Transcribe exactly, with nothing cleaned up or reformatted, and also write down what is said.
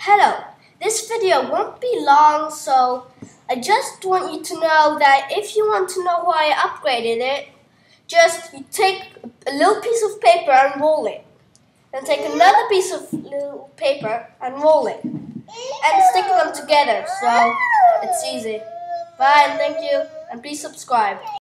Hello, this video won't be long, so I just want you to know that if you want to know why I upgraded it, just you take a little piece of paper and roll it. Then take another piece of little paper and roll it. And stick them together, so it's easy. Bye and thank you, and please subscribe.